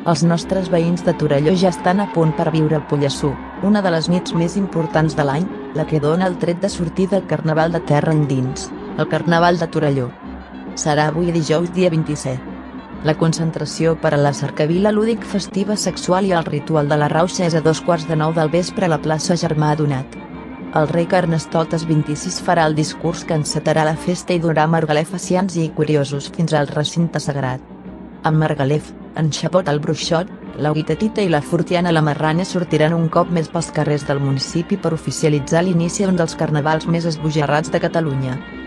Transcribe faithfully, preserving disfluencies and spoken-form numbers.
Els nostres veïns de Torelló ja estan a punt per viure el Pollassó, una de les nits més importants de l'any, la que dona el tret de sortida al Carnaval de terra endins, el Carnaval de Torelló. Serà avui dijous dia vint-i-set. La concentració per a la cercavila lúdic festiva sexual i el ritual de la rauxa és a dos quarts de nou del vespre a la plaça Germà Donat. El rei Carnestoltes vint-i-sis farà el discurs que encetarà la festa i durà margalef-acians i curiosos fins al recinte sagrat. Amb Margalef, en Xapot el Bruixot, la Guitatita i la Fortiana la Marrana sortiran un cop més pels carrers del municipi per oficialitzar l'inici d'un dels carnavals més esbojarrats de Catalunya.